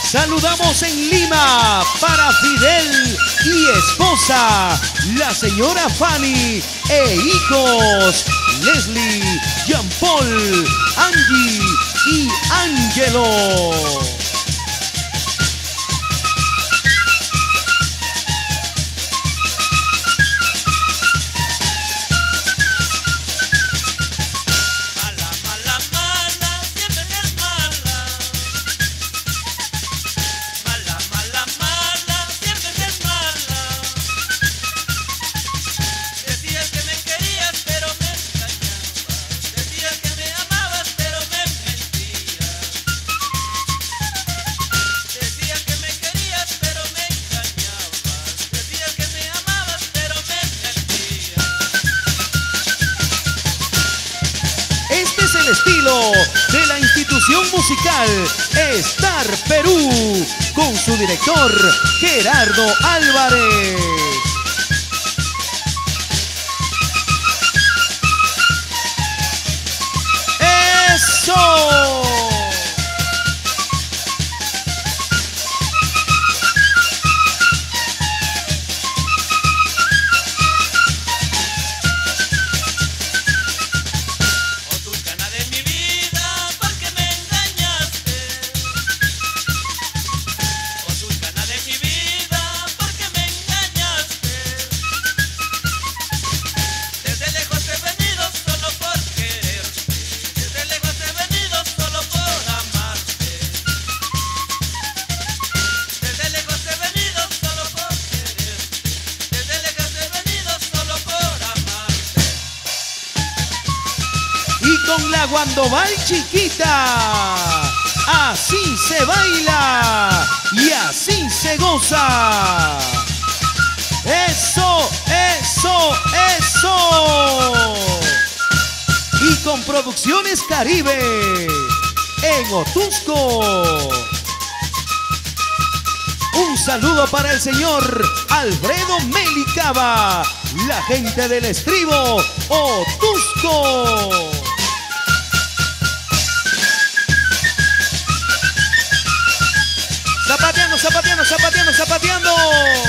Saludamos en Lima para Fidel y esposa, la señora Fanny, e hijos, Leslie, Jean Paul, Angie y Angelo. El estilo de la institución musical Star Perú con su director Gerardo Álvarez. ¡Eso! Con la guandobal chiquita, así se baila y así se goza. ¡Eso, eso, eso! Y con Producciones Caribe en Otusco. Un saludo para el señor Alfredo Melicaba, la gente del estribo Otusco. Zapateando, zapateando, zapateando, zapateando.